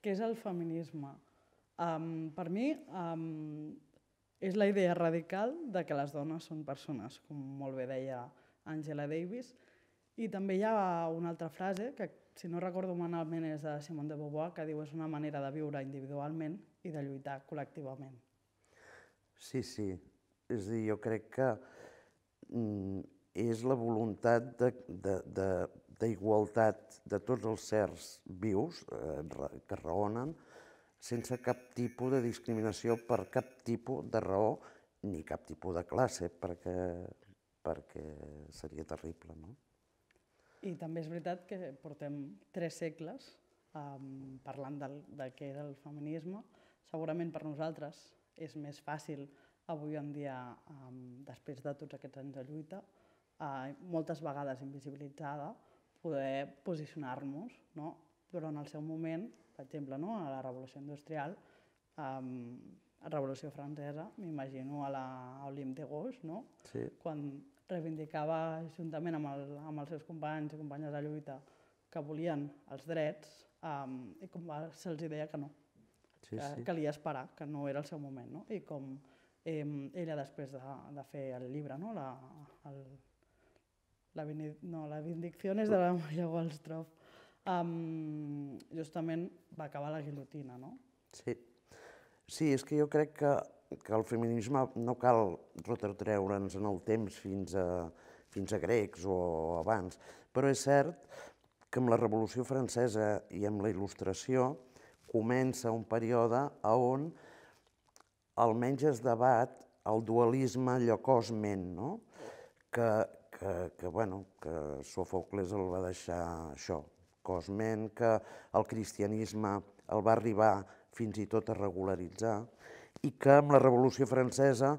què és el feminisme? Per mi és la idea radical de que les dones són persones, com molt bé deia Angela Davis, i també hi ha una altra frase, que si no recordo malament és de Simone de Beauvoir, que diu és una manera de viure individualment i de lluitar col·lectivament. Sí, sí. És a dir, jo crec que és la voluntat d'igualtat de tots els certs vius que raonen sense cap tipus de discriminació per cap tipus de raó ni cap tipus de classe, perquè seria terrible, no? I també és veritat que portem 3 segles parlant de què és el feminisme. Segurament per nosaltres és més fàcil avui en dia, després de tots aquests anys de lluita, moltes vegades invisibilitzada, poder posicionar-nos, no? Però en el seu moment, per exemple, no? A la Revolució Industrial, a la Revolució Francesa, m'imagino a l'Olympe de Gauche, no? Sí. Quan reivindicava juntament amb els seus companys i companyes de lluita que volien els drets i com se'ls deia que no, Sí, sí. que calia esperar, que no era el seu moment, no? I com ella després de fer el llibre, no? La Vindicciones de la Maria Wallström, justament va acabar la guillotina, no? Sí. Sí, és que jo crec que el feminisme no cal retrotreure'ns en el temps fins a grecs o abans, però és cert que amb la Revolució Francesa i amb la Il·lustració comença un període on almenys es debat el dualisme allò cos-ment, no? Que Sòfocles el va deixar això, cos-ment, que el cristianisme el va arribar fins i tot a regularitzar, i que amb la Revolució Francesa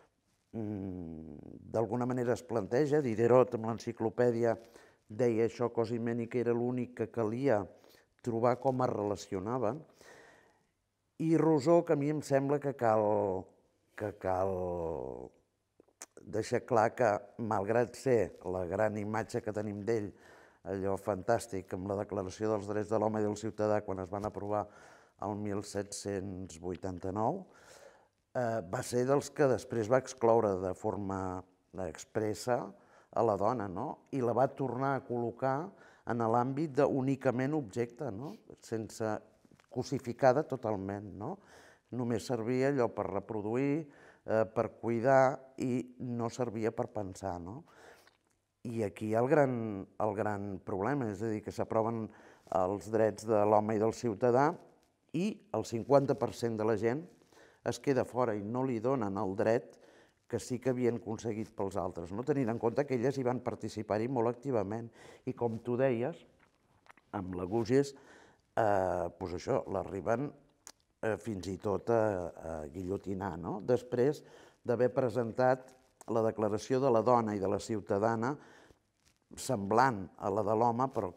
d'alguna manera es planteja, Diderot amb l'enciclopèdia deia això, cos i ment, i que era l'únic que calia trobar com es relacionaven, i Rousseau, que a mi em sembla que cal deixar clar que, malgrat ser la gran imatge que tenim d'ell, allò fantàstic amb la Declaració dels Drets de l'Home i del Ciutadà quan es van aprovar el 1789, va ser dels que després va excloure de forma expressa a la dona, no? I la va tornar a col·locar en l'àmbit d'únicament objecte, no? Sense cosificada totalment, no? Només servia allò per reproduir, per cuidar i no servia per pensar, no? I aquí hi ha el gran problema, és a dir, que s'aproven els drets de l'home i del ciutadà i el 50% de la gent es queda fora i no li donen el dret que sí que havien aconseguit pels altres, no? Tenint en compte que elles hi van participar-hi molt activament. I com tu deies, amb la Gugès, doncs això, l'arriben fins i tot a guillotinar, no? Després d'haver presentat la declaració de la dona i de la ciutadana semblant a la de l'home, però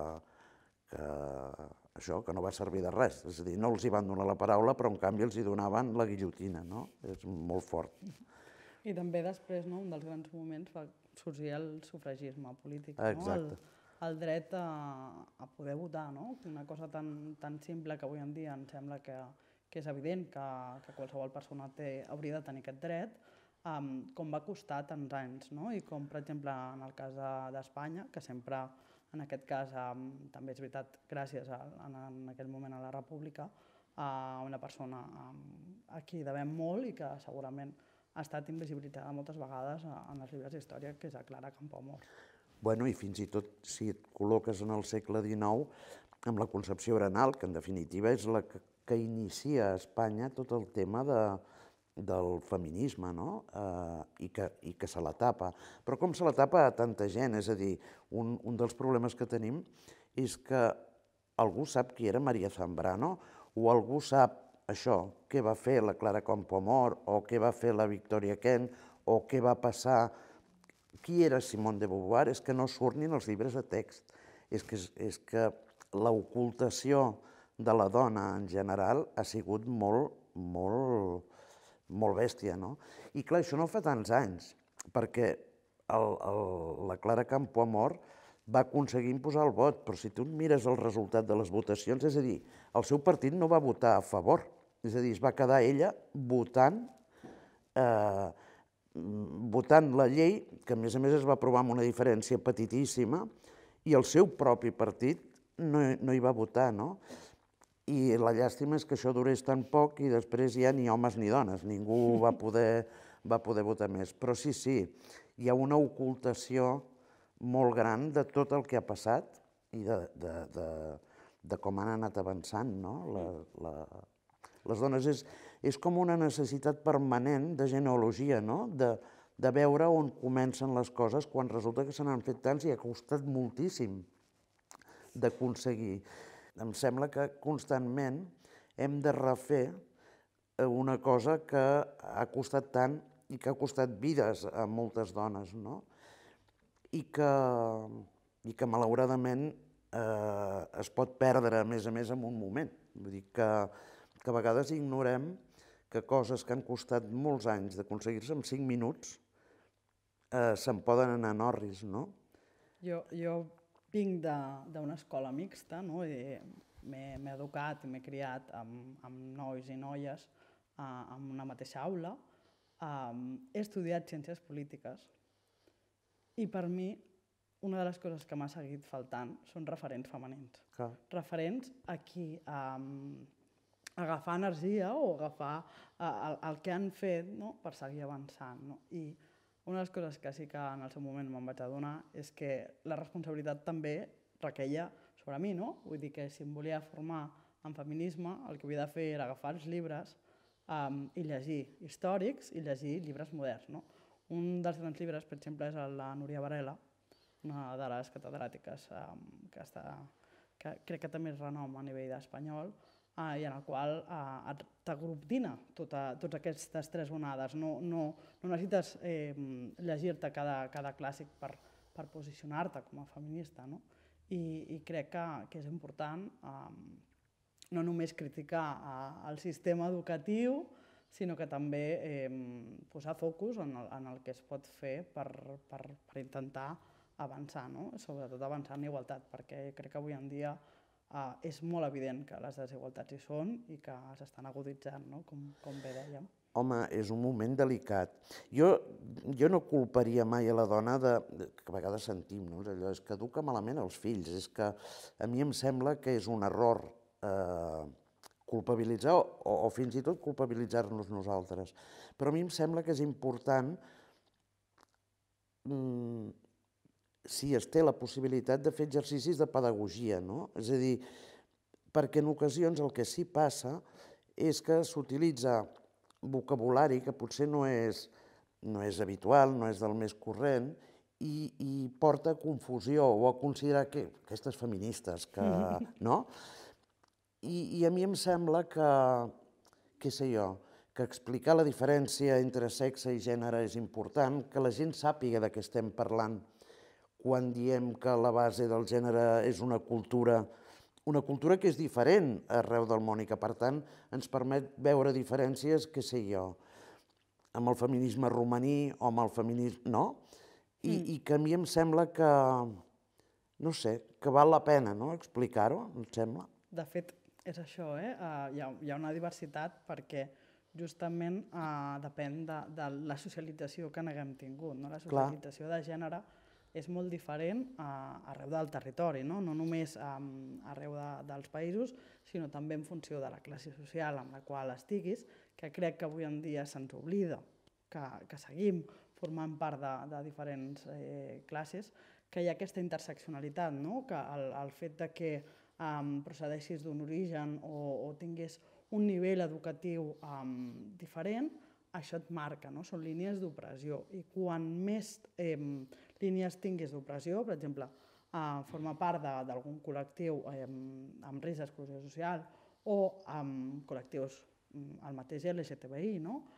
que no va servir de res. És a dir, no els hi van donar la paraula, però en canvi els hi donaven la guillotina, no? És molt fort. I també després, no, un dels grans moments va sorgir el sufragisme polític, no? Exacte. El dret a poder votar, no? Una cosa tan simple que avui en dia em sembla que és evident que qualsevol persona hauria de tenir aquest dret, com va costar tants anys, no? I com, per exemple, en el cas d'Espanya, que sempre, en aquest cas, també és veritat, gràcies en aquell moment a la República, a una persona a qui devem molt i que segurament ha estat invisibilitzada moltes vegades en els llibres d'història, que és a Clara Campoamor. Bueno, i fins i tot si et col·loques en el segle XIX amb la Concepció Arenal, que en definitiva és la que inicia a Espanya tot el tema del feminisme, no? I que se la tapa. Però com se la tapa a tanta gent? És a dir, un dels problemes que tenim és que algú sap qui era Maria Zambrano o algú sap això, què va fer la Clara Campoamor o què va fer la Victoria Kent o què va passar. Qui era Simone de Beauvoir? És que no surt ni en els llibres de text. És que l'ocultació de la dona en general ha sigut molt bèstia, no? I clar, això no fa tants anys, perquè la Clara Campoamor va aconseguir imposar el vot, però si tu mires el resultat de les votacions, és a dir, el seu partit no va votar a favor, és a dir, es va quedar ella votant la llei, que a més es va aprovar amb una diferència petitíssima, i el seu propi partit no hi va votar, no? I la llàstima és que això durés tan poc i després ja ni homes ni dones, ningú va poder votar més. Però sí, hi ha una ocultació molt gran de tot el que ha passat i de com han anat avançant, no? Les dones és com una necessitat permanent de genealogia, no? De veure on comencen les coses quan resulta que se n'han fet tants i ha costat moltíssim d'aconseguir. Em sembla que constantment hem de refer una cosa que ha costat tant i que ha costat vides a moltes dones, no? I que malauradament es pot perdre, a més, en un moment. Vull dir que a vegades ignorem que coses que han costat molts anys d'aconseguir-se en 5 minuts se'n poden anar en orris, no? Jo vinc d'una escola mixta, no? M'he educat i m'he criat amb nois i noies en una mateixa aula. He estudiat ciències polítiques i per mi una de les coses que m'ha seguit faltant són referents femenins. Referents a qui agafar energia o agafar el que han fet per seguir avançant. I una de les coses que sí que en el seu moment me'n vaig adonar és que la responsabilitat també requeia sobre mi, no? Vull dir que si em volia formar en feminisme, el que havia de fer era agafar els llibres i llegir històrics i llegir llibres moderns, no? Un dels grans llibres, per exemple, és el de Núria Varela, una de les catedràtiques que crec que també és renom a nivell espanyol, i en el qual t'aglutina totes aquestes tres onades. No necessites llegir-te cada clàssic per posicionar-te com a feminista, no? I crec que és important no només criticar el sistema educatiu, sinó que també posar focus en el que es pot fer per intentar avançar, sobretot avançar en igualtat, perquè crec que avui en dia és molt evident que les desigualtats hi són i que s'estan aguditzant, com bé dèiem. Home, és un moment delicat. Jo no culparia mai a la dona que a vegades sentim, no? Allò és que educa malament els fills, és que a mi em sembla que és un error culpabilitzar o fins i tot culpabilitzar-nos nosaltres. Però a mi em sembla que és important si es té la possibilitat de fer exercicis de pedagogia, no? És a dir, perquè en ocasions el que sí passa és que s'utilitza vocabulari que potser no és habitual, no és del més corrent, i porta a confusió o a considerar que aquestes feministes, no? I a mi em sembla que, què sé jo, que explicar la diferència entre sexe i gènere és important, que la gent sàpiga de què estem parlant quan diem que la base del gènere és una cultura que és diferent arreu del món i que, per tant, ens permet veure diferències, què sé jo, amb el feminisme romaní o amb el feminisme... no? I que a mi em sembla que, no sé, que val la pena explicar-ho, em sembla. De fet, és això, hi ha una diversitat perquè justament depèn de la socialització que n'haguem tingut. La socialització de gènere és molt diferent arreu del territori, no només arreu dels països, sinó també en funció de la classe social en la qual estiguis, que crec que avui en dia se'ns oblida, que seguim formant part de diferents classes, que hi ha aquesta interseccionalitat, que el fet que procedeixis d'un origen o tinguis un nivell educatiu diferent, això et marca, són línies d'opressió. I quan més línies tinguis d'opressió, per exemple, formar part d'algun col·lectiu amb risc d'exclusió social o amb col·lectius, el mateix LGTBI,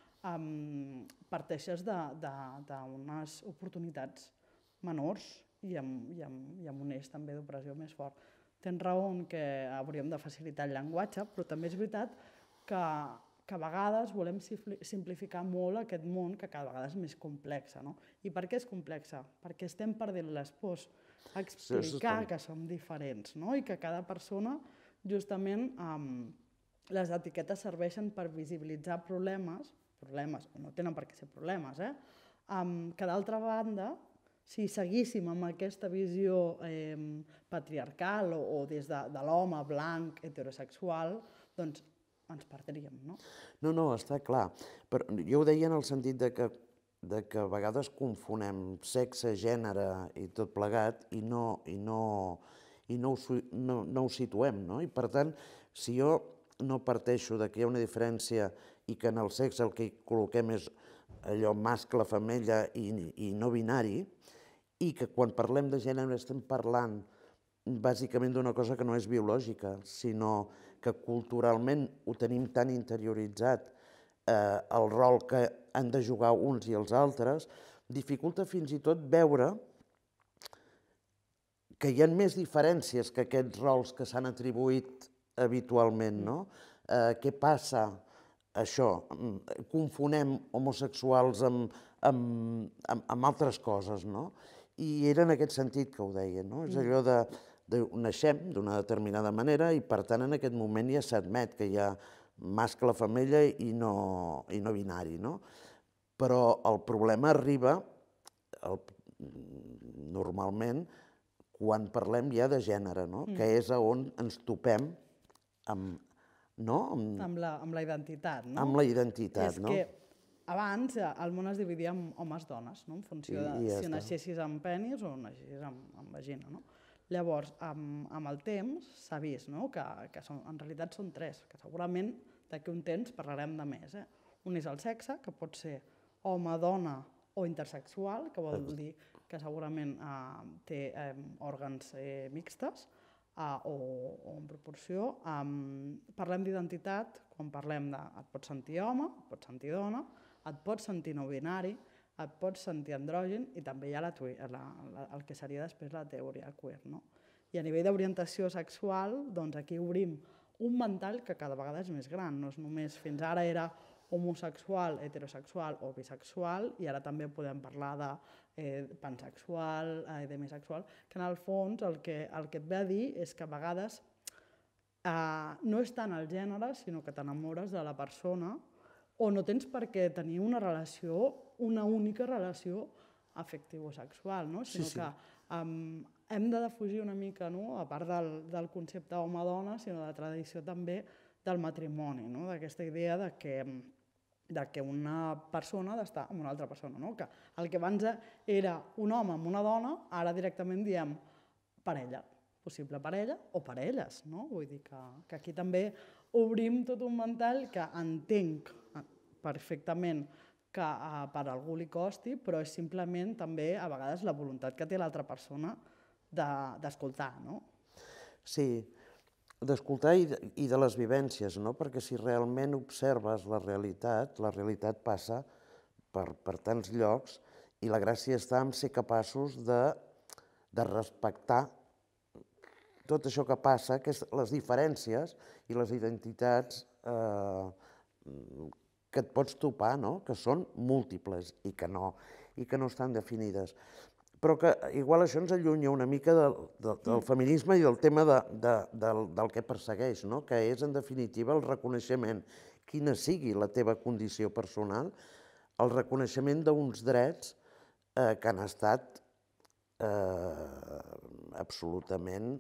parteixes d'unes oportunitats menors i amb un eix també d'opressió més fort. Tens raó que hauríem de facilitar el llenguatge, però també és veritat que a vegades volem simplificar molt aquest món que cada vegada és més complex. I per què és complex? Perquè estem perdent les pors explicar que som diferents, no? I que cada persona, justament, les etiquetes serveixen per visibilitzar problemes, o no tenen per què ser problemes, que d'altra banda, si seguíssim amb aquesta visió patriarcal o des de l'home blanc, heterosexual, doncs ens perdríem, no? No, està clar. Però jo ho deia en el sentit de que a vegades confonem sexe, gènere i tot plegat i no ho situem, no? I per tant, si jo no parteixo de que hi ha una diferència i que en el sexe el que hi col·loquem és allò mascle, femella i no binari, i que quan parlem de gènere estem parlant bàsicament d'una cosa que no és biològica, sinó que culturalment ho tenim tan interioritzat, el rol que han de jugar uns i els altres, dificulta fins i tot veure que hi ha més diferències que aquests rols que s'han atribuït habitualment, no? Què passa això? Confonem homosexuals amb altres coses, no? I era en aquest sentit que ho deia, no? És allò de naixem d'una determinada manera i, per tant, en aquest moment ja s'admet que hi ha mascle, femella i no binari, no? Però el problema arriba normalment quan parlem ja de gènere, no? Que és on ens topem amb la identitat, no? Amb la identitat, no? És que abans el món es dividia en homes-dones, no? En funció de si naixessis amb penis o naixessis amb vagina, no? Llavors, amb el temps s'ha vist que en realitat són tres, que segurament d'aquí un temps parlarem de més. Un és el sexe, que pot ser home, dona o intersexual, que vol dir que segurament té òrgans mixtes o en proporció. Parlem d'identitat quan parlem de et pots sentir home, et pots sentir dona, et pots sentir no binari, et pots sentir andrògin i també hi ha el que seria després la teoria queer. I a nivell d'orientació sexual, doncs aquí obrim un ventall que cada vegada és més gran. No és només, fins ara era homosexual, heterosexual o bisexual, i ara també podem parlar de pansexual, demisexual, que en el fons el que et ve a dir és que a vegades no és tant el gènere, sinó que t'enamores de la persona o no tens per què tenir una relació, una única relació afectivo-sexual, sinó que hem de defugir una mica, a part del concepte home-dona, sinó de la tradició també del matrimoni, d'aquesta idea que una persona ha d'estar amb una altra persona, que el que abans era un home amb una dona, ara directament diem parella, possible parella o parelles. Vull dir que aquí també obrim tot un ventall que entenc perfectament que per algú li costi, però és simplement també a vegades la voluntat que té l'altra persona d'escoltar. Sí, d'escoltar i de les vivències, perquè si realment observes la realitat passa per tants llocs i la gràcia està en ser capaços de respectar tot això que passa, que és les diferències i les identitats que et pots topar, que són múltiples i que no estan definides. Però que igual això ens allunya una mica del feminisme i del tema del que persegueix, que és, en definitiva, el reconeixement, quina sigui la teva condició personal, el reconeixement d'uns drets que han estat absolutament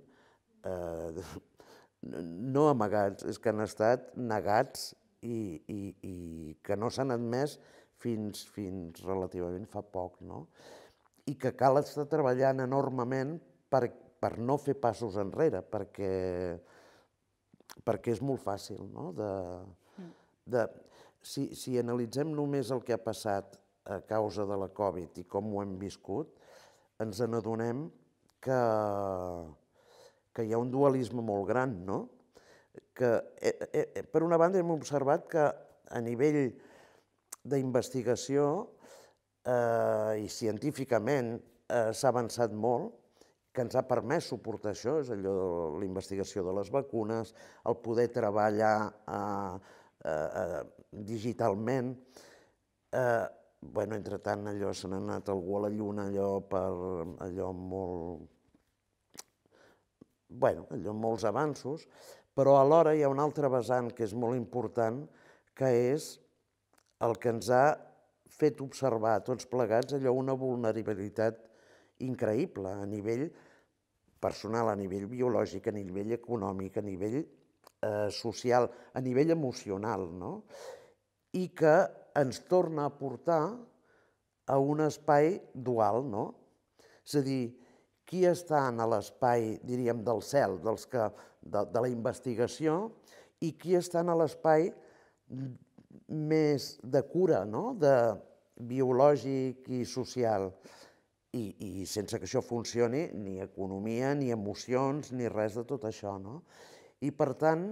no amagats, és que han estat negats i que no s'han admès fins relativament fa poc, i que cal estar treballant enormement per no fer passos enrere, perquè és molt fàcil. Si analitzem només el que ha passat a causa de la Covid i com ho hem viscut, ens n'adonem que hi ha un dualisme molt gran, que per una banda hem observat que a nivell d'investigació i científicament s'ha avançat molt, que ens ha permès suportar això, és allò de la investigació de les vacunes, el poder treballar digitalment. Entretant, allò se n'ha anat algú a la Lluna, allò molt allò molts avanços, però alhora hi ha un altre vessant que és molt important, que és el que ens ha fet observar a tots plegats allò una vulnerabilitat increïble a nivell personal, a nivell biològic, a nivell econòmic, a nivell social, a nivell emocional, no? I que ens torna a portar a un espai dual, no? És a dir, qui està a l'espai, diríem, del cel, de la investigació, i qui està a l'espai més de cura, no? De biològic i social. I sense que això funcioni, ni economia, ni emocions, ni res de tot això, no? I per tant,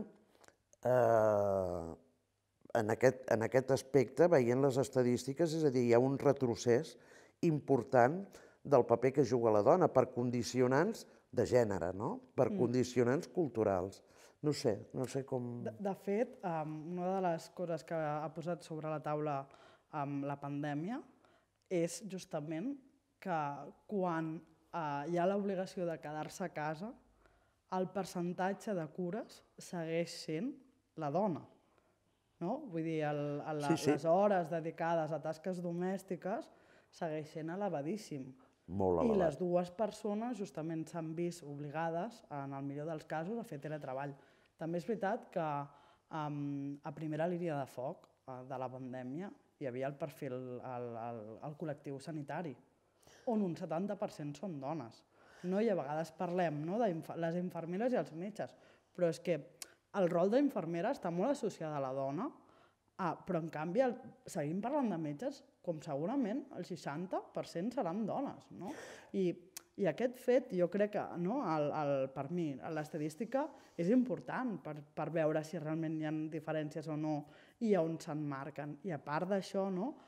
en aquest aspecte, veient les estadístiques, és a dir, hi ha un retrocés important del paper que juga la dona per condicionants de gènere, no? Per condicionants culturals. No sé com... De fet, una de les coses que ha posat sobre la taula amb la pandèmia és justament que quan hi ha l'obligació de quedar-se a casa, el percentatge de cures segueix sent la dona. Vull dir, les hores dedicades a tasques domèstiques segueix sent elevadíssim. Molt elevat. I les dues persones justament s'han vist obligades, en el millor dels casos, a fer teletreball. També és veritat que a primera línia de foc de la pandèmia hi havia el perfil, el col·lectiu sanitari, on un 70% són dones. I a vegades parlem de les infermeres i els metges, però és que el rol d'infermera està molt associat a la dona, però en canvi seguim parlant de metges com segurament el 60% seran dones. I aquest fet, jo crec que, per mi, l'estadística és important per veure si realment hi ha diferències o no i on s'emmarquen. I a part d'això,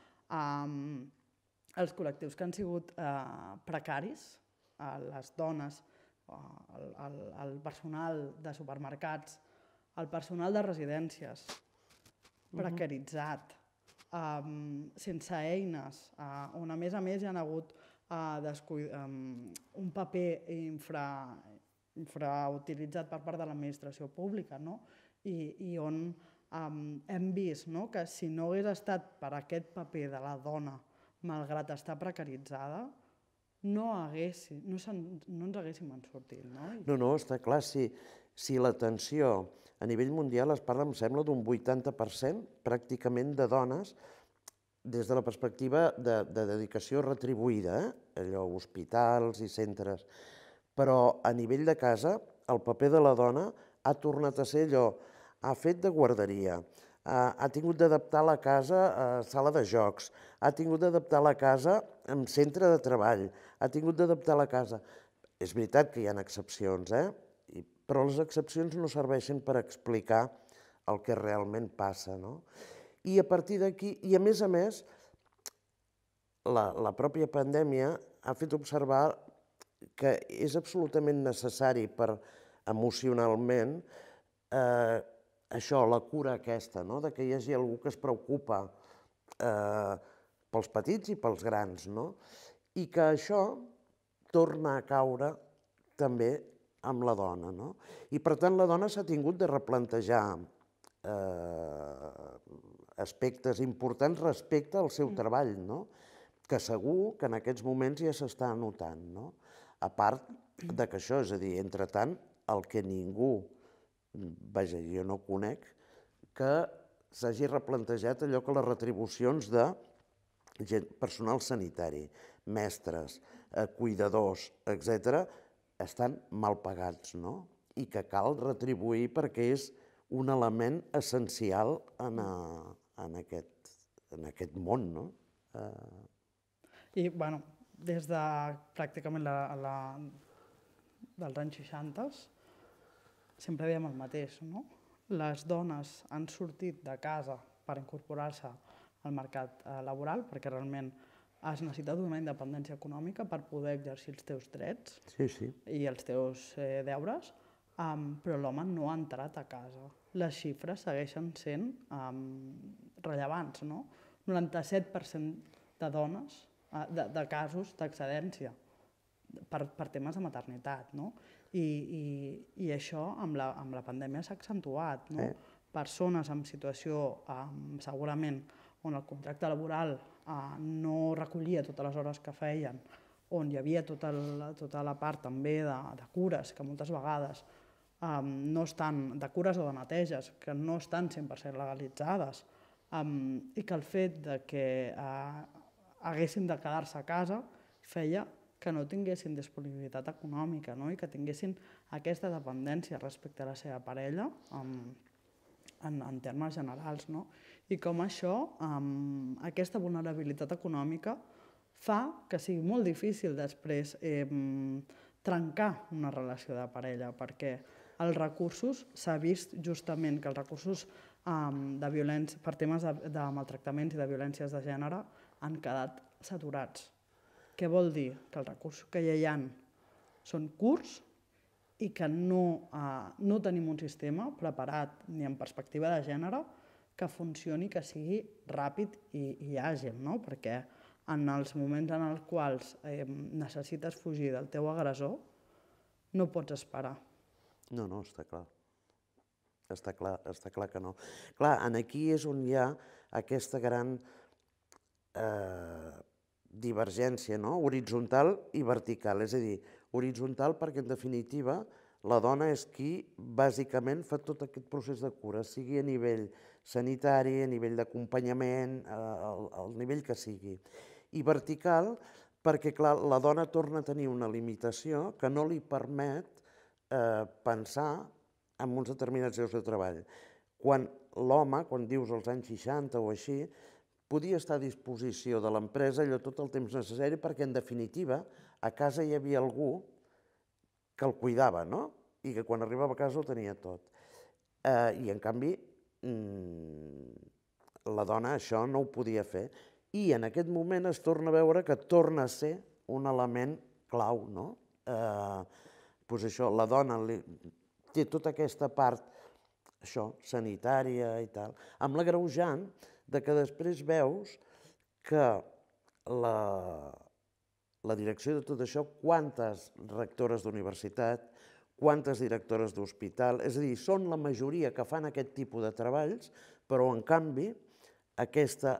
els col·lectius que han sigut precaris, les dones, el personal de supermercats, el personal de residències, precaritzat, sense eines, on a més hi ha hagut un paper infrautilitzat per part de l'administració pública, i on hem vist que si no hagués estat per aquest paper de la dona, malgrat estar precaritzada, no ens haguéssim en sortit. No, està clar, si l'atenció a nivell mundial es parla, em sembla, d'un 80% pràcticament de dones des de la perspectiva de dedicació retribuïda, allò, hospitals i centres. Però a nivell de casa, el paper de la dona ha tornat a ser allò, ha fet de guarderia, ha tingut d'adaptar la casa a sala de jocs, ha tingut d'adaptar la casa a centre de treball, ha tingut d'adaptar la casa. És veritat que hi ha excepcions, però les excepcions no serveixen per explicar el que realment passa. I a partir d'aquí, i a més, la pròpia pandèmia ha fet observar que és absolutament necessari emocionalment això, la cura aquesta, que hi hagi algú que es preocupa pels petits i pels grans, i que això torna a caure també amb la dona. I per tant la dona s'ha tingut de replantejar aspectes importants respecte al seu treball, que segur que en aquests moments ja s'està notant. A part que això, és a dir, entretant, el que ningú, vaja, jo no conec, que s'hagi replantejat allò que les retribucions de personal sanitari, mestres, cuidadors, etc., estan mal pagats, i que cal retribuir perquè és un element essencial en aquest món. I, des de pràcticament dels anys 60 sempre dèiem el mateix, Les dones han sortit de casa per incorporar-se al mercat laboral perquè realment has necessitat una independència econòmica per poder exercir els teus drets i els teus deures, però l'home no ha entrat a casa. Les xifres segueixen sent rellevants, 97% de dones, de casos d'excedència. per temes de maternitat, no? I això amb la pandèmia s'ha accentuat, no? Persones en situació segurament on el contracte laboral no recollia totes les hores que feien, on hi havia tota la part també de cures, que moltes vegades no estan, de cures o de neteges, que no estan 100% legalitzades, i que el fet de que haguessin de quedar-se a casa feia que no tinguessin disponibilitat econòmica, no? I que tinguessin aquesta dependència respecte a la seva parella en termes generals, no? I com això, aquesta vulnerabilitat econòmica fa que sigui molt difícil després trencar una relació de parella, perquè els recursos, s'ha vist justament que els recursos per temes de maltractaments i de violències de gènere han quedat saturats. Què vol dir? Que els recursos que ja hi ha són curts i que no tenim un sistema preparat ni en perspectiva de gènere que funcioni, que sigui ràpid i àgil, no? Perquè en els moments en els quals necessites fugir del teu agressor no pots esperar. No, està clar. Està clar que no. Clar, aquí és on hi ha aquesta gran divergència, no? Horitzontal i vertical. És a dir, horitzontal perquè, en definitiva, la dona és qui bàsicament fa tot aquest procés de cura, sigui a nivell sanitari, a nivell d'acompanyament, al nivell que sigui. I vertical perquè, clar, la dona torna a tenir una limitació que no li permet pensar en uns determinats llocs de treball. Quan l'home, quan dius als anys 60 o així, podia estar a disposició de l'empresa allò tot el temps necessari perquè, en definitiva, a casa hi havia algú que el cuidava, no? I que quan arribava a casa ho tenia tot. I, en canvi, la dona això no ho podia fer. I en aquest moment es torna a veure que torna a ser un element clau, no? Doncs això, la dona té tota aquesta part, això, sanitària i tal, amb l'agreujant que després veus que la direcció de tot això, quantes rectores d'universitat, quantes directores d'hospital, és a dir, són la majoria que fan aquest tipus de treballs, però en canvi aquesta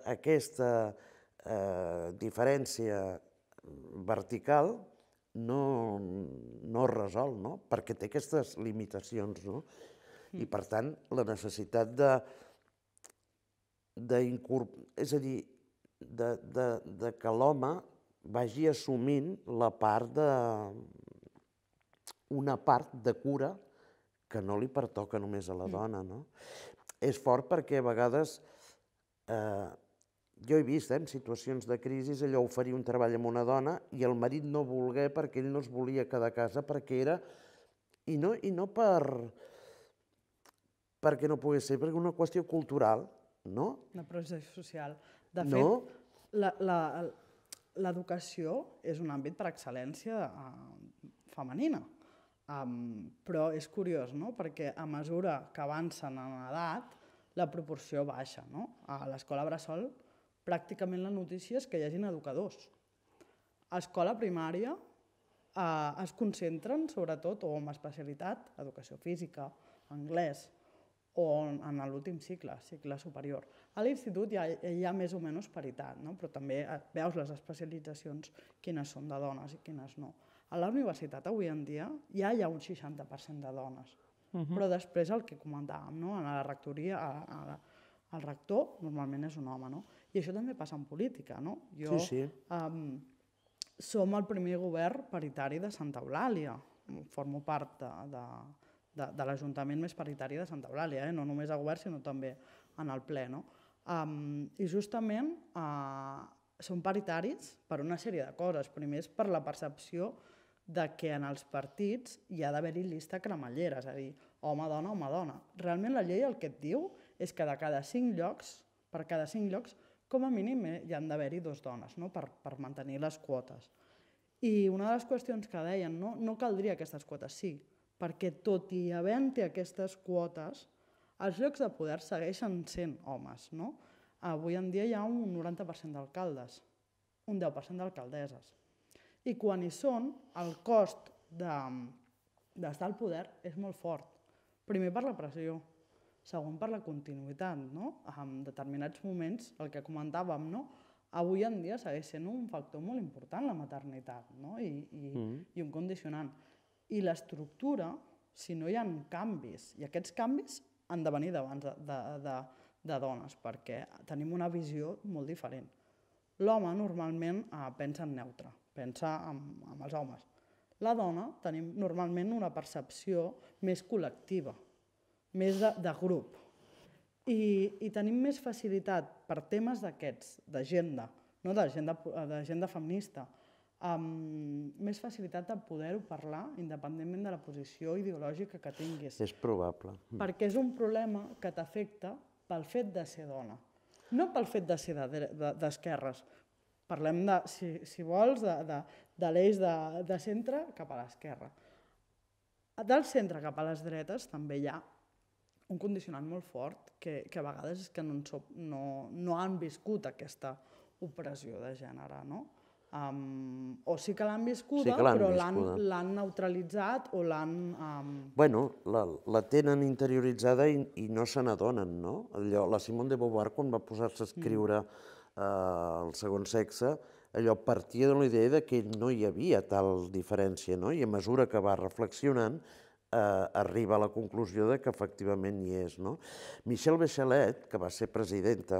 diferència vertical no es resol, no? Perquè té aquestes limitacions, no? I, per tant, la necessitat és a dir, que l'home vagi assumint una part de cura que no li pertoca només a la dona, no? És fort perquè a vegades jo he vist en situacions de crisi allò oferir un treball a una dona i el marit no volgué perquè ell no es volia quedar a casa perquè era... I no perquè no pogués ser, perquè una qüestió cultural, no? Una pressió social. De fet, l'educació és un àmbit per excel·lència femenina. Però és curiós, no? Perquè a mesura que avancen en edat, la proporció baixa, no? A l'escola bressol pràcticament la notícia és que hi hagin educadors. A escola primària es concentren sobretot o en especialitat, educació física, anglès, o en l'últim cicle superior. A l'institut hi ha més o menys paritat, no? Però també veus les especialitzacions, quines són de dones i quines no. A la universitat avui en dia ja hi ha un 60% de dones, però després el que comentàvem, no? A la rectoria, el rector normalment és un home, no? I això també passa en política, no? Som el primer govern paritari de Santa Eulàlia. Formo part de l'Ajuntament més paritari de Santa Eulàlia, no només a govern, sinó també en el ple, no? I justament són paritaris per una sèrie de coses. Primer és per la percepció que en els partits hi ha d'haver-hi llista cremallera, és a dir, home-dona, home-dona. Realment la llei el que et diu és que de cada 5 llocs, per cada 5 llocs, com a mínim hi han d'haver-hi 2 dones, no? Per mantenir les quotes. I una de les qüestions que deien, no caldria aquestes quotes, sí, perquè tot i havent-hi aquestes quotes, els llocs de poder segueixen sent homes, no? Avui en dia hi ha un 90% d'alcaldes, un 10% d'alcaldesses. I quan hi són, el cost d'estar al poder és molt fort. Primer per la pressió, segon per la continuïtat, no? En determinats moments, el que comentàvem, no? Avui en dia segueix sent un factor molt important la maternitat, no? I un condicionant. I l'estructura, si no hi ha canvis, i aquests canvis han de venir d'abans de dones, perquè tenim una visió molt diferent. L'home normalment pensa en neutre, pensa en els homes. La dona tenim normalment una percepció més col·lectiva, més de grup. I tenim més facilitat per temes d'aquests, d'agenda, no? d'agenda feminista, més facilitat de poder-ho parlar independentment de la posició ideològica que tinguis. És probable. Perquè és un problema que t'afecta pel fet de ser dona, no pel fet de ser d'esquerres. Parlem, si vols, de l'eix de centre cap a l'esquerra. Del centre cap a les dretes també hi ha un condicionant molt fort que a vegades és que no han viscut aquesta opressió de gènere, no? O sí que l'han viscuda, però l'han neutralitzat o l'han... Bueno, la tenen interioritzada i no se n'adonen, no? La Simone de Beauvoir, quan va posar-se a escriure El segon sexe, allò partia de la idea que no hi havia tal diferència, no? I a mesura que va reflexionant, arriba a la conclusió que efectivament hi és, no? Michelle Bachelet, que va ser presidenta,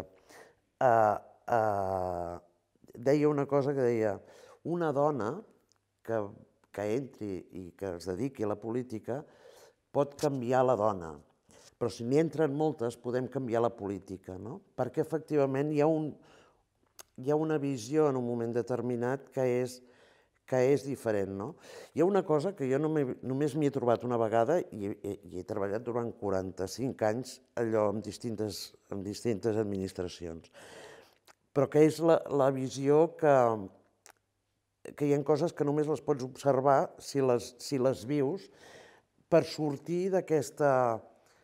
deia una cosa que deia: una dona que entri i que es dediqui a la política pot canviar la dona, però si n'hi entren moltes podem canviar la política, no? Perquè efectivament hi ha una visió en un moment determinat que és diferent, no? Hi ha una cosa que jo només m'hi he trobat una vegada i he treballat durant 45 anys allò en distintes administracions, però que és la visió que hi ha coses que només les pots observar si les vius per sortir d'aquesta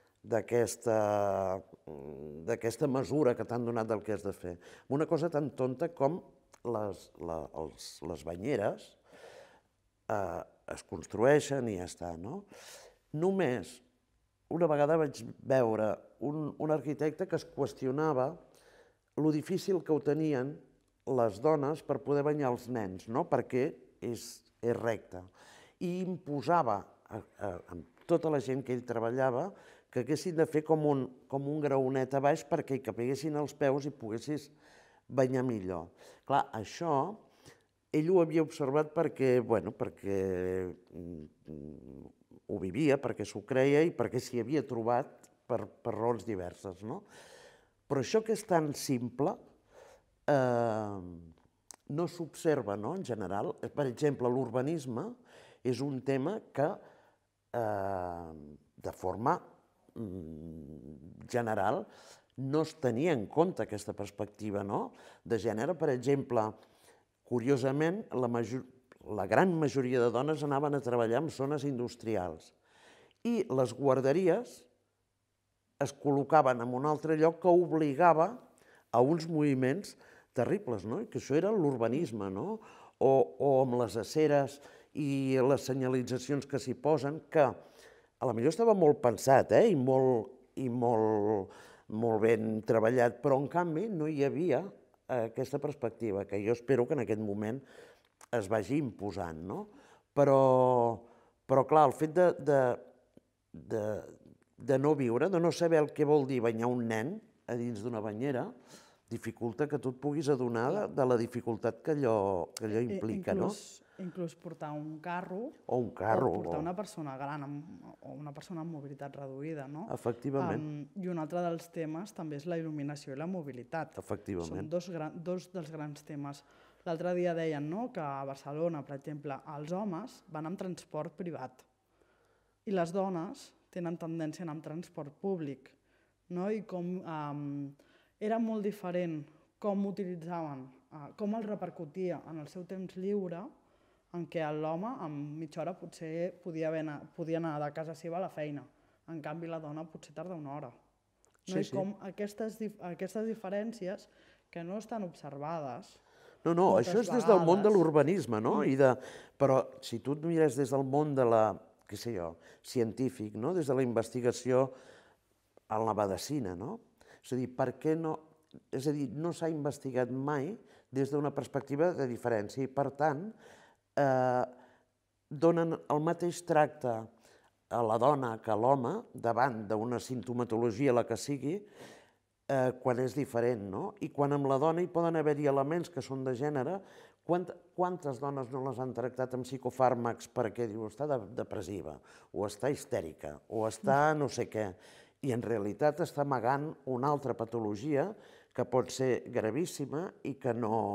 mesura que t'han donat del que has de fer. Una cosa tan tonta com les banyeres es construeixen i ja està, no? Només una vegada vaig veure un arquitecte que es qüestionava lo difícil que ho tenien les dones per poder banyar els nens, no? Perquè és recte. I imposava a tota la gent que ell treballava que haguessin de fer com un graonet a baix perquè hi capiguessin els peus i poguessis banyar millor. Clar, això ell ho havia observat perquè ho vivia, perquè s'ho creia i perquè s'hi havia trobat per raons diverses, no? Però això que és tan simple no s'observa, no?, en general. Per exemple, l'urbanisme és un tema que de forma general no es tenia en compte aquesta perspectiva, no?, de gènere. Per exemple, curiosament, la gran majoria de dones anaven a treballar en zones industrials i les guarderies es col·locaven en un altre lloc que obligava a uns moviments terribles, no? I que això era l'urbanisme, no? O amb les aceres i les senyalitzacions que s'hi posen, que a la millor estava molt pensat i molt ben treballat, però en canvi no hi havia aquesta perspectiva, que jo espero que en aquest moment es vagi imposant, no? Però clar, el fet de no viure, de no saber el que vol dir banyar un nen a dins d'una banyera, dificulta que tu et puguis adonar de la dificultat que allò implica, no? Inclús portar un carro o portar una persona gran o una persona amb mobilitat reduïda, no? Efectivament. I un altre dels temes també és la il·luminació i la mobilitat. Efectivament. Són dos dels grans temes. L'altre dia deien que a Barcelona, per exemple, els homes van amb transport privat i les dones tenen tendència a anar amb transport públic, no? I com era molt diferent com utilitzaven, com els repercutia en el seu temps lliure, en què l'home en mitja hora potser podia anar de casa seva a la feina. En canvi, la dona potser tarda una hora. I com aquestes diferències que no estan observades No, això és des del món de l'urbanisme, no? Però si tu et mires des del món de la, què sé jo, científic, no? Des de la investigació en la medicina, no? És a dir, per què no... És a dir, no s'ha investigat mai des d'una perspectiva de diferència i, per tant, donen el mateix tracte a la dona que a l'home davant d'una simptomatologia, la que sigui, quan és diferent, no? I quan amb la dona hi poden haver-hi elements que són de gènere, quantes dones no les han tractat amb psicofàrmacs perquè diu està depressiva, o està histèrica, o està no sé què, i en realitat està amagant una altra patologia que pot ser gravíssima i que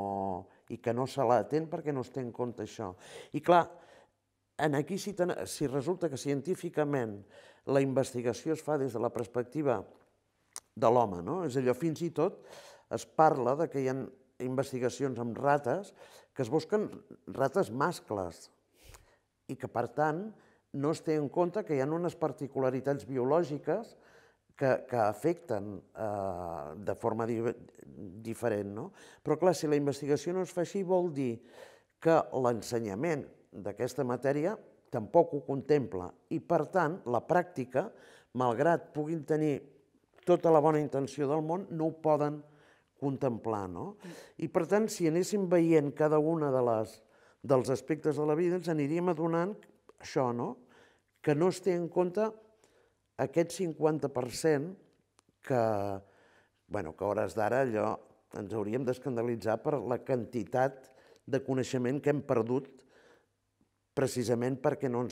no se l'atén perquè no es té en compte això. I clar, aquí si resulta que científicament la investigació es fa des de la perspectiva de l'home, no? És allò, fins i tot es parla que hi ha investigacions amb rates que es busquen rates mascles i que, per tant, no es té en compte que hi ha unes particularitats biològiques que afecten de forma diferent, no? Però, clar, si la investigació no es fa així, vol dir que l'ensenyament d'aquesta matèria tampoc ho contempla i, per tant, la pràctica, malgrat puguin tenir tota la bona intenció del món, no ho poden contemplar, no? I, per tant, si anéssim veient cada una dels aspectes de la vida, ens aniríem adonant això, no? Que no es té en compte aquest 50% que, bueno, que a hores d'ara allò ens hauríem d'escandalitzar per la quantitat de coneixement que hem perdut precisament perquè no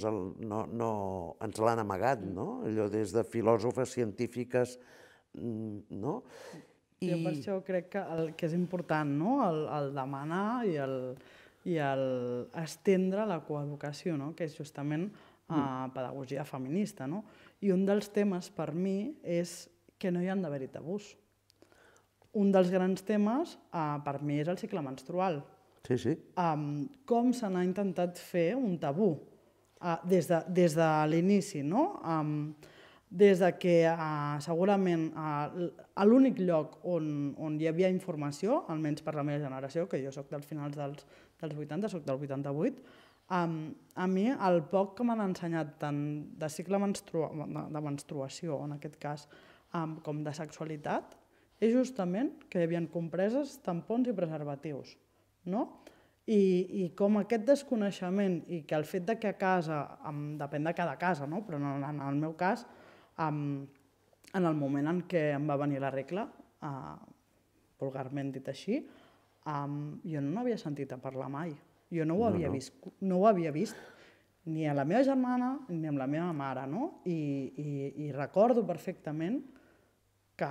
ens l'han amagat, no? Allò des de filòsofes científiques, no? Jo per això crec que el que és important, no? El demanar i el estendre la coeducació, no? Que és justament pedagogia feminista, no? I un dels temes per mi és que no hi han d'haver-hi tabús. Un dels grans temes per mi és el cicle menstrual. Sí, sí. Com se n'ha intentat fer un tabú des de l'inici, no? Des de que segurament l'únic lloc on hi havia informació, almenys per la meva generació, que jo soc dels finals dels 80, soc del 88, a mi el poc que m'han ensenyat tant de cicle de menstruació, en aquest cas, com de sexualitat, és justament que hi havia compreses, tampons i preservatius, no? I com aquest desconeixement i que el fet de que a casa, depèn de cada casa, no? Però en el meu cas, en el moment en què em va venir la regla, vulgarment dit així, jo no n'havia sentit a parlar mai. Jo no ho havia vist ni a la meva germana ni amb la meva mare, no? I recordo perfectament que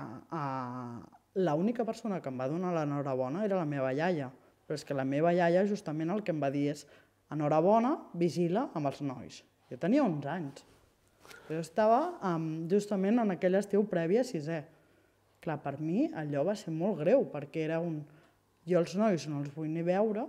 l'única persona que em va donar l'enhorabona era la meva iaia, però és que la meva iaia justament el que em va dir és enhorabona, vigila amb els nois. Jo tenia 11 anys. Jo estava justament en aquell estiu previ a sisè. Clar, per mi allò va ser molt greu, perquè era jo els nois no els vull ni veure,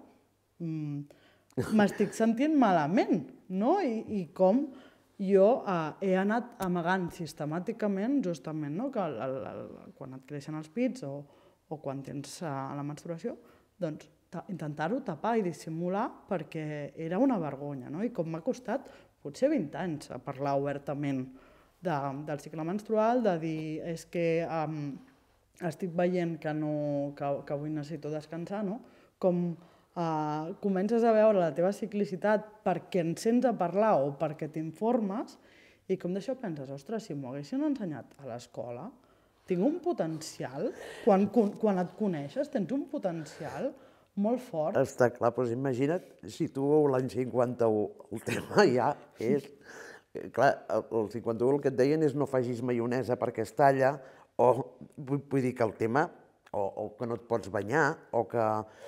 m'estic sentint malament, no? I com jo he anat amagant sistemàticament, justament, no? Que quan et creixen els pits o quan tens la menstruació, doncs intentar-ho tapar i dissimular perquè era una vergonya, no? I com m'ha costat potser 20 anys a parlar obertament del cicle menstrual, de dir és que estic veient que avui necessito descansar, no? Com comences a veure la teva ciclicitat perquè en sents a parlar o perquè t'informes i com d'això penses, ostres, si m'ho haguessin ensenyat a l'escola, tinc un potencial, quan et coneixes tens un potencial molt fort. Està clar, doncs imagina't si tu l'any 51 el tema ja és... Clar, el 51 el que et deien és no facis maionesa perquè es talla, o vull dir que el tema, o que no et pots banyar, o que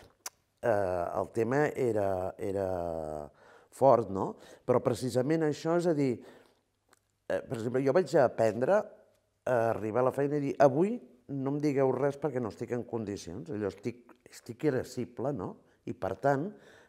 el tema era fort, no? Però precisament això, és a dir, per exemple, jo vaig aprendre a arribar a la feina i dir avui no em digueu res perquè no estic en condicions, allò estic irascible, no? I per tant,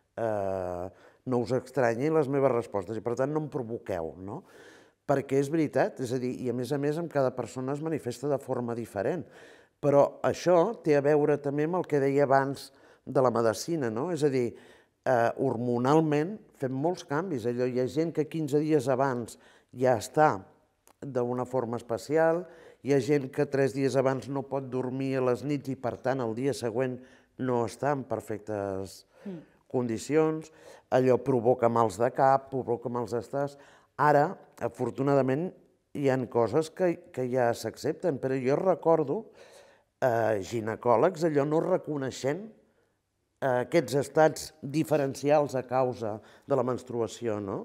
no us estranyi les meves respostes i per tant no em provoqueu, no? Perquè és veritat, és a dir, i a més amb cada persona es manifesta de forma diferent. Però això té a veure també amb el que deia abans de la medicina, no? És a dir, hormonalment fem molts canvis. Allò, hi ha gent que 15 dies abans ja està d'una forma especial, hi ha gent que 3 dies abans no pot dormir a les nits i, per tant, el dia següent no està en perfectes condicions, allò provoca mals de cap, provoca mals d'estàs. Ara, afortunadament, hi ha coses que ja s'accepten, però jo recordo ginecòlegs allò no reconeixent aquests estats diferencials a causa de la menstruació, no?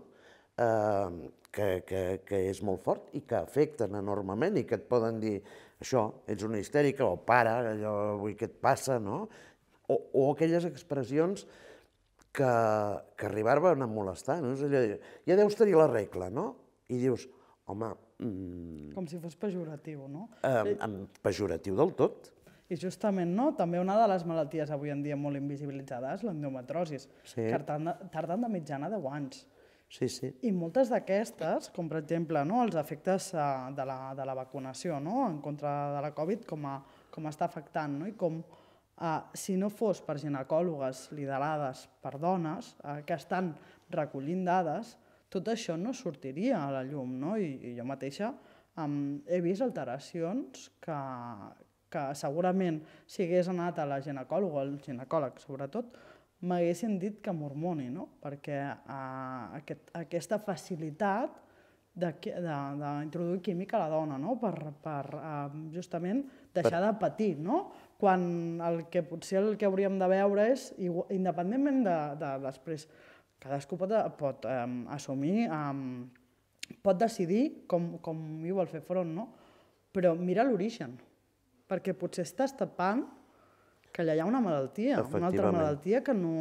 Que és molt fort i que afecten enormement i que et poden dir això, ets una histèrica, o para, allò, avui què et passa, no? O aquelles expressions que arribaven a molestar, no? És allò, ja deus tenir la regla, no? I dius, home... Com si fos pejoratiu, no? Pejoratiu del tot. I justament, no? També una de les malalties avui en dia molt invisibilitzades, l'endometrosis, que tarden de mitjana 10 anys. Sí, sí. I moltes d'aquestes, com per exemple els efectes de la vacunació en contra de la Covid, com està afectant, i com si no fos per ginecòlogues liderades per dones que estan recollint dades, tot això no sortiria a la llum. I jo mateixa he vist alteracions que segurament si hagués anat a la ginecòloga, al ginecòleg sobretot, m'haguessin dit que m'hormoni, perquè aquesta facilitat d'introduir química a la dona per justament deixar de patir, quan potser el que hauríem de veure és, independentment de després, cadascú pot assumir, pot decidir com hi vol fer front, però mira l'origen, perquè potser estàs tapant que allà hi ha una malaltia, una altra malaltia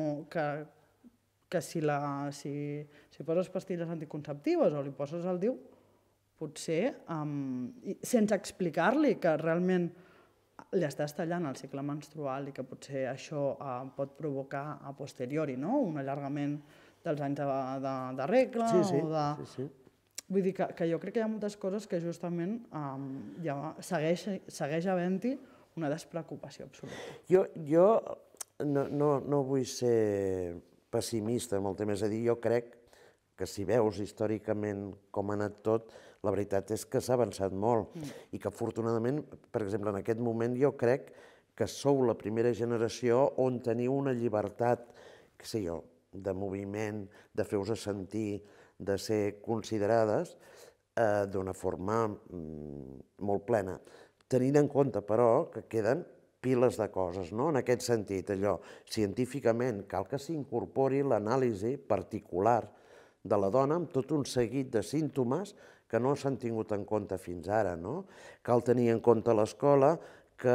que si poses pastilles anticonceptives o li poses el DIU, potser, sense explicar-li que realment li estàs tallant el cicle menstrual i que potser això pot provocar a posteriori un allargament dels anys de regla o de... Vull dir que jo crec que hi ha moltes coses que justament segueix havent-hi una despreocupació absoluta. Jo no vull ser pessimista amb el tema, és a dir, jo crec que si veus històricament com ha anat tot, la veritat és que s'ha avançat molt i que afortunadament, per exemple, en aquest moment jo crec que sou la primera generació on teniu una llibertat, què sé jo, de moviment, de fer-vos sentir, de ser considerades d'una forma molt plena. Tenint en compte, però, que queden piles de coses, en aquest sentit, allò, científicament cal que s'incorpori l'anàlisi particular de la dona amb tot un seguit de símptomes que no s'han tingut en compte fins ara. Cal tenir en compte a l'escola que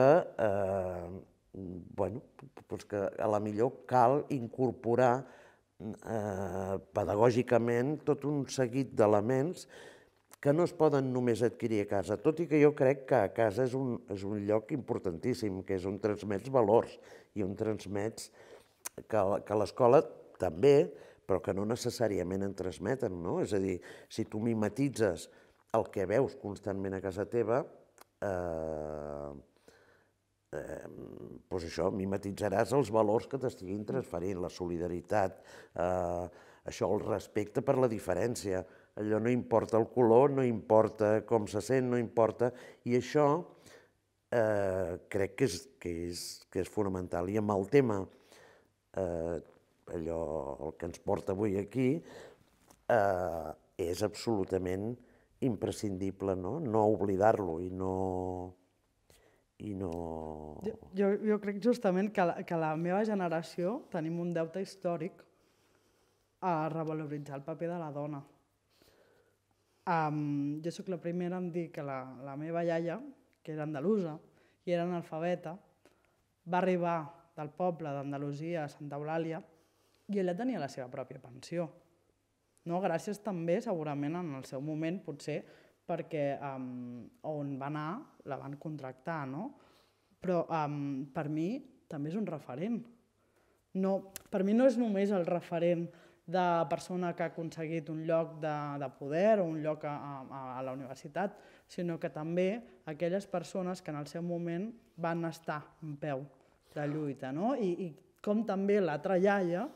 a la millor cal incorporar pedagògicament tot un seguit d'elements que no es poden només adquirir a casa, tot i que jo crec que a casa és un lloc importantíssim, que és on transmets valors i on transmets que l'escola també, però que no necessàriament en transmeten, no? És a dir, si tu mimetitzes el que veus constantment a casa teva, doncs això, mimetitzaràs els valors que t'estiguin transferint, la solidaritat, això, el respecte per la diferència, allò no importa el color, no importa com se sent, no importa, i això crec que és fonamental. I amb el tema, allò, el que ens porta avui aquí, és absolutament imprescindible no oblidar-lo i no... Jo crec justament que la meva generació tenim un deute històric a revaloritzar el paper de la dona. Jo soc la primera en dir que la meva iaia, que era andalusa i era analfabeta, va arribar del poble d'Andalusia a Santa Eulàlia i ella tenia la seva pròpia pensió. Gràcies també, segurament, en el seu moment, potser, perquè on va anar la van contractar, però per mi també és un referent. Per mi no és només el referent de persona que ha aconseguit un lloc de poder o un lloc a la universitat, sinó que també aquelles persones que en el seu moment van estar en peu de lluita, i com també l'altra iaia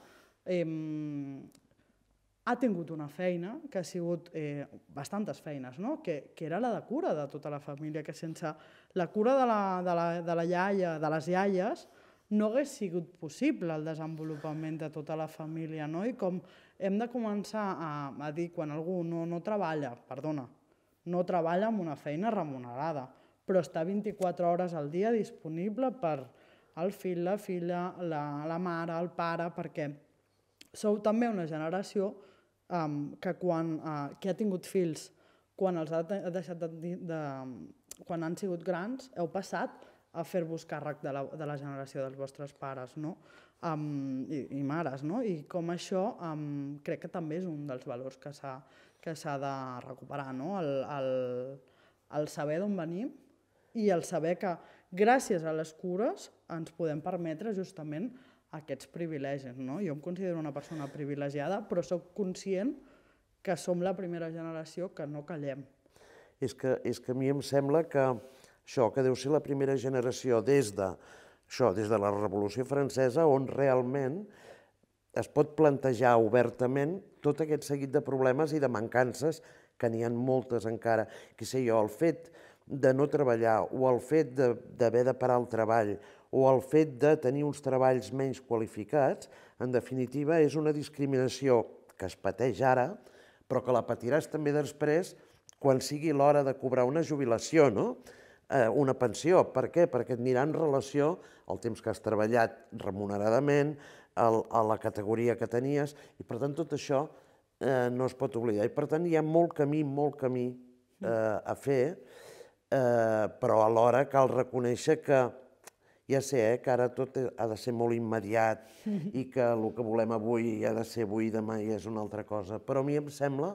ha tingut una feina que ha sigut bastantes feines, no? Que era la de cura de tota la família, que sense la cura de la iaia, de les iaies, no hagués sigut possible el desenvolupament de tota la família, no? I com hem de començar a dir quan algú no treballa, no treballa amb una feina remunerada, però està 24 hores al dia disponible per al fill, la filla, la mare, el pare, perquè sou també una generació que ha tingut fills quan els ha deixat quan han sigut grans, heu passat a fer-vos càrrec de la generació dels vostres pares i mares, no? I com això crec que també és un dels valors que s'ha de recuperar, no? El saber d'on venim i el saber que gràcies a les cures ens podem permetre justament aquests privilegis, no? Jo em considero una persona privilegiada, però soc conscient que som la primera generació que no callem. És que a mi em sembla que això, que deu ser la primera generació des de la Revolució Francesa, on realment es pot plantejar obertament tot aquest seguit de problemes i de mancances, que n'hi ha moltes encara. Què sé jo, el fet de no treballar o el fet d'haver de parar el treball o el fet de tenir uns treballs menys qualificats, en definitiva, és una discriminació que es pateix ara, però que la patiràs també després quan sigui l'hora de cobrar una jubilació, no? Una pensió. Per què? Perquè et anirà en relació al temps que has treballat remuneradament, a la categoria que tenies, i per tant tot això no es pot oblidar. I per tant hi ha molt camí a fer, però alhora cal reconèixer que ja sé que ara tot ha de ser molt immediat i que el que volem avui ha de ser avui i demà ja és una altra cosa, però a mi em sembla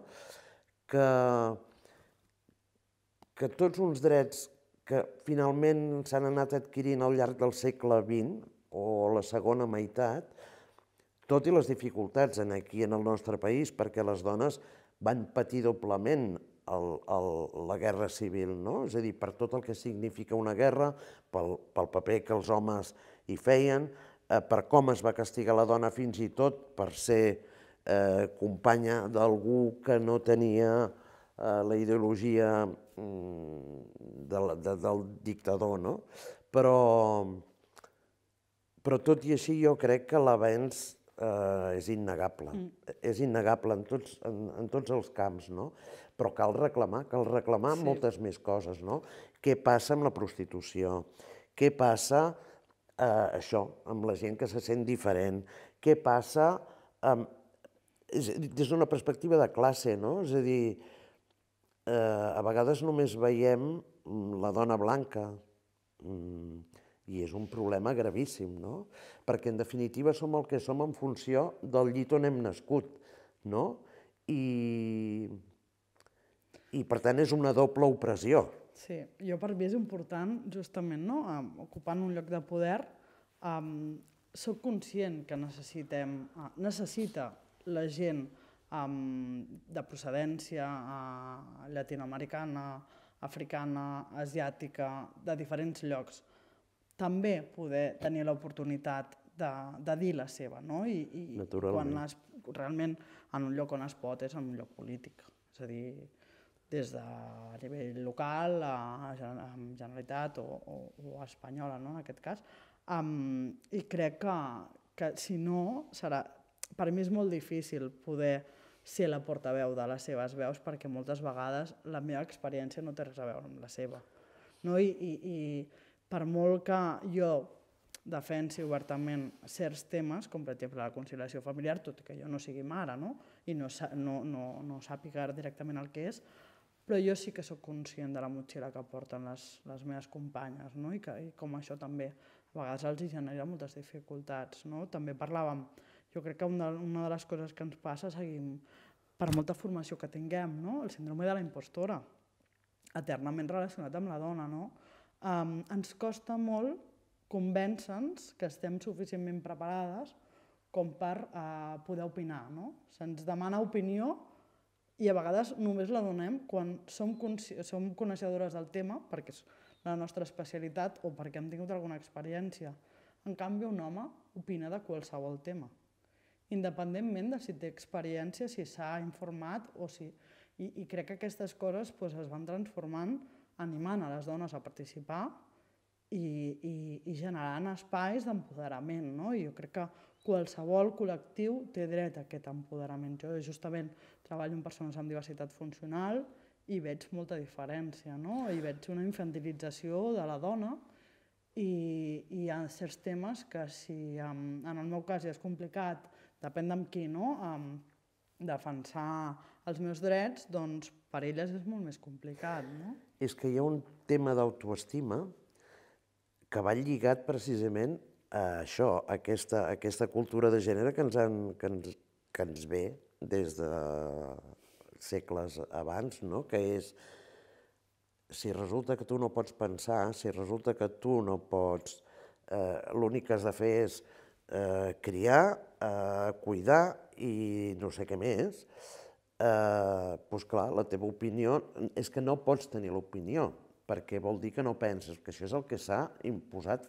que tots uns drets que finalment s'han anat adquirint al llarg del segle XX o la segona meitat, tot i les dificultats aquí en el nostre país, perquè les dones van patir doblement la guerra civil, no? És a dir, per tot el que significa una guerra, pel paper que els homes hi feien, per com es va castigar la dona fins i tot per ser companya d'algú que no tenia la ideologia del dictador, no? Però tot i així jo crec que l'avenç és innegable. És innegable en tots els camps, no? Però cal reclamar moltes més coses, no? Què passa amb la prostitució? Què passa, això, amb la gent que se sent diferent? Què passa des d'una perspectiva de classe, no? És a dir, a vegades només veiem la dona blanca i és un problema gravíssim, no? Perquè en definitiva som el que som en funció del llit on hem nascut, no? I per tant és una doble opressió. Sí, jo per mi és important justament, no? Ocupant un lloc de poder, soc conscient que necessita la gent de procedència llatinoamericana, africana, asiàtica, de diferents llocs, també poder tenir l'oportunitat de dir la seva, no? I quan realment en un lloc on es pot és en un lloc polític, és a dir, des de nivell local, Generalitat o espanyola, en aquest cas. I crec que si no, per mi és molt difícil poder ser la portaveu de les seves veus, perquè moltes vegades la meva experiència no té res a veure amb la seva. I per molt que jo defensi obertament certs temes, com per exemple la conciliació familiar, tot i que jo no sigui mare i no sàpiga directament el que és, però jo sí que soc conscient de la motxilla que porten les meves companyes i com això també a vegades els genera moltes dificultats. També parlàvem, jo crec que una de les coses que ens passa, seguim, per molta formació que tinguem, el síndrome de la impostora, eternament relacionat amb la dona. Ens costa molt convèncer-nos que estem suficientment preparades com per poder opinar. Se'ns demana opinió i a vegades només la donem quan som coneixedores del tema, perquè és la nostra especialitat o perquè hem tingut alguna experiència En canvi, un home opina de qualsevol tema, independentment de si té experiència, si s'ha informat o si... I crec que aquestes coses es van transformant, animant a les dones a participar i generant espais d'empoderament, no? I jo crec que qualsevol col·lectiu té dret a aquest empoderament. Jo justament treballo amb persones amb diversitat funcional i veig molta diferència, no? I veig una infantilització de la dona i hi ha certs temes que si en el meu cas ja és complicat, depèn d'amb qui, no? Defensar els meus drets, doncs per elles és molt més complicat, no? És que hi ha un tema d'autoestima que va lligat precisament a això, a aquesta cultura de gènere que ens ve des de segles abans, no? Que és, si resulta que tu no pots pensar, si resulta que tu no pots... L'únic que has de fer és criar, cuidar i no sé què més, doncs clar, la teva opinió és que no pots tenir l'opinió, perquè vol dir que no penses, que això és el que s'ha imposat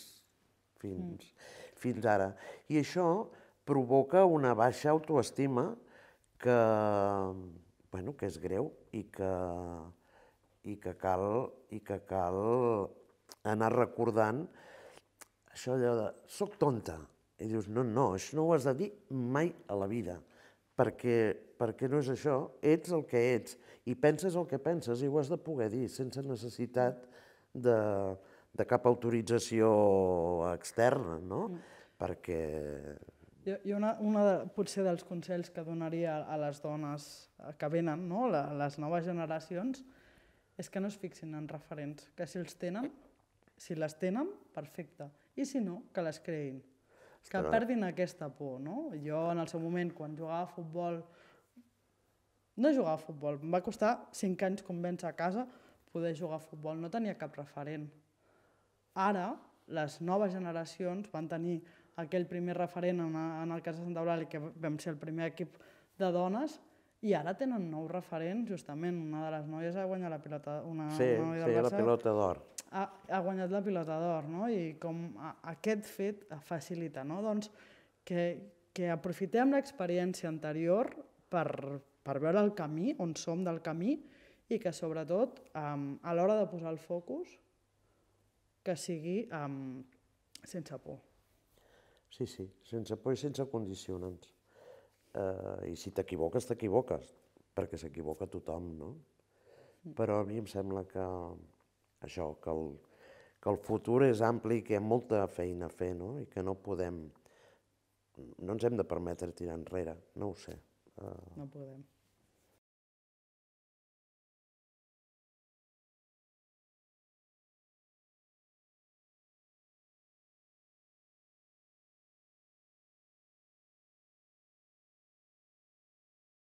fins ara. I això provoca una baixa autoestima que és greu i que cal anar recordant això allò de soc tonta. I dius, no, això no ho has de dir mai a la vida, perquè no és això, ets el que ets i penses el que penses i ho has de poder dir sense necessitat de cap autorització externa, no? Perquè... Jo potser dels consells que donaria a les dones que venen, no? Les noves generacions, és que no es fixin en referents, que si les tenen, perfecte, i si no, que les creïn. Que perdin aquesta por, no? Jo, en el seu moment, quan jugava a futbol... No jugava a futbol, em va costar 5 anys convèncer a casa poder jugar a futbol, no tenia cap referent. Ara, les noves generacions van tenir aquell primer referent en el cas de Santa Eulàlia, que vam ser el primer equip de dones, i ara tenen nous referents, justament. Una de les noies ha guanyat la pilota... Sí, la pilota d'or. Ha guanyat la pilota d'or, no? I com aquest fet facilita, no? Doncs que aprofitem l'experiència anterior per veure el camí, on som del camí, i que sobretot a l'hora de posar el focus que sigui sense por. Sí, sense por i sense condicionants. I si t'equivoques, perquè s'equivoca tothom, no? Però a mi em sembla que això, que el futur és ampli i que hi ha molta feina a fer, no? I que no ens hem de permetre tirar enrere, no ho sé. No podem.